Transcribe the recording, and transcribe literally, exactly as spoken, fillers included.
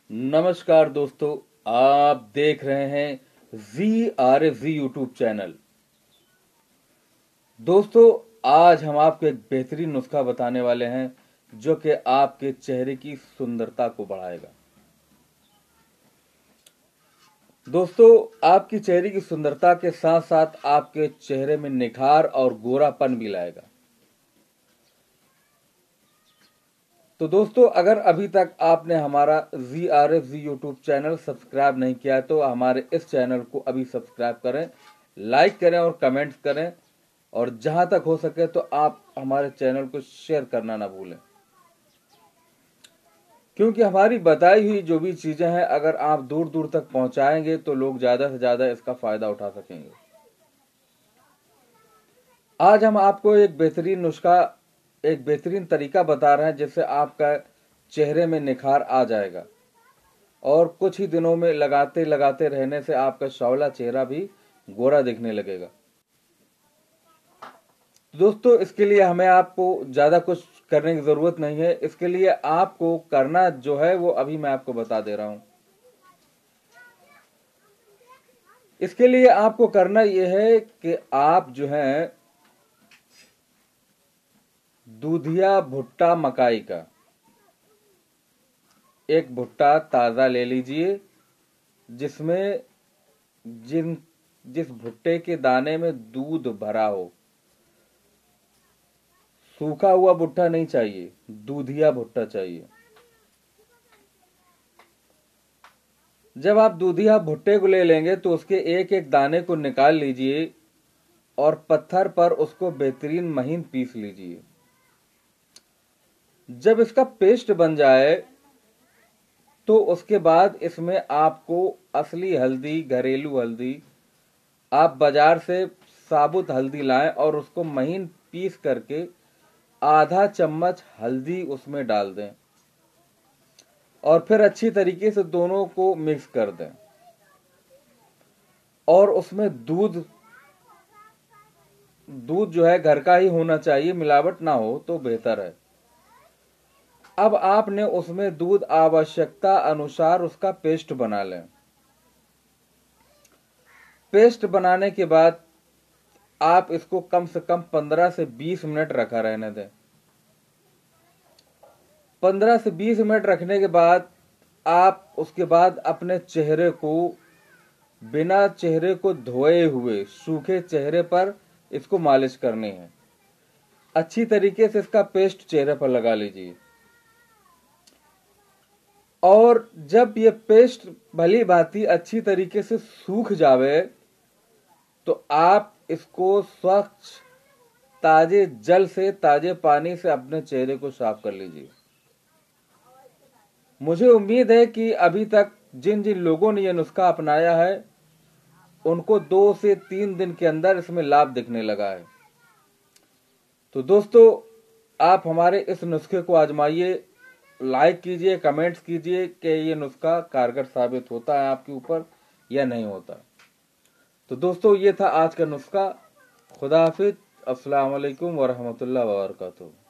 नमस्कार दोस्तों, आप देख रहे हैं G R F G YouTube channel. दोस्तों, आज हम आपको एक बेहतरीन नुस्खा बताने वाले हैं जो कि आपके चेहरे की सुंदरता को बढ़ाएगा। दोस्तों, आपकी चेहरे की सुंदरता के साथ साथ आपके चेहरे में निखार और गोरापन भी लाएगा। तो दोस्तों, अगर अभी तक आपने हमारा G R F G YouTube channel subscribe नहीं किया है तो हमारे इस चैनल को अभी सब्सक्राइब करें, लाइक करें और कमेंट्स करें, और जहां तक हो सके तो आप हमारे चैनल को शेयर करना ना भूलें, क्योंकि हमारी बताई हुई जो भी चीजें हैं अगर आप दूर दूर तक पहुंचाएंगे तो लोग ज्यादा से ज्यादा इसका फायदा उठा सकेंगे। आज हम आपको एक बेहतरीन नुस्खा, एक बेहतरीन तरीका बता रहे हैं जिससे आपका चेहरे में निखार आ जाएगा और कुछ ही दिनों में लगाते लगाते रहने से आपका सांवला चेहरा भी गोरा दिखने लगेगा। दोस्तों, इसके लिए हमें आपको ज्यादा कुछ करने की जरूरत नहीं है। इसके लिए आपको करना जो है वो अभी मैं आपको बता दे रहा हूं। इसके लिए आपको करना यह है कि आप जो है दूधिया भुट्टा मकाई का एक भुट्टा ताजा ले लीजिए, जिसमें जिन जिस भुट्टे के दाने में दूध भरा हो। सूखा हुआ भुट्टा नहीं चाहिए, दूधिया भुट्टा चाहिए। जब आप दूधिया भुट्टे को ले लेंगे तो उसके एक एक दाने को निकाल लीजिए और पत्थर पर उसको बेहतरीन महीन पीस लीजिए। जब इसका पेस्ट बन जाए तो उसके बाद इसमें आपको असली हल्दी, घरेलू हल्दी, आप बाजार से साबुत हल्दी लाएं और उसको महीन पीस करके आधा चम्मच हल्दी उसमें डाल दें और फिर अच्छी तरीके से दोनों को मिक्स कर दें और उसमें दूध दूध जो है घर का ही होना चाहिए, मिलावट ना हो तो बेहतर है। अब आपने उसमें दूध आवश्यकता अनुसार उसका पेस्ट बना लें। पेस्ट बनाने के बाद आप इसको कम से कम पंद्रह से बीस मिनट रखा रहने दें। पंद्रह से बीस मिनट रखने के बाद आप उसके बाद अपने चेहरे को बिना चेहरे को धोए हुए सूखे चेहरे पर इसको मालिश करनी है। अच्छी तरीके से इसका पेस्ट चेहरे पर लगा लीजिए और जब ये पेस्ट भली भांति अच्छी तरीके से सूख जावे तो आप इसको स्वच्छ ताजे जल से, ताजे पानी से अपने चेहरे को साफ कर लीजिए। मुझे उम्मीद है कि अभी तक जिन जिन लोगों ने यह नुस्खा अपनाया है उनको दो से तीन दिन के अंदर इसमें लाभ दिखने लगा है। तो दोस्तों, आप हमारे इस नुस्खे को आजमाइए, लाइक कीजिए, कमेंट्स कीजिए कि ये नुस्खा कारगर साबित होता है आपके ऊपर या नहीं होता। तो दोस्तों, ये था आज का नुस्खा। खुदा हाफिज। अस्सलाम वालेकुम वरहमतुल्लाह वबरकातुहू।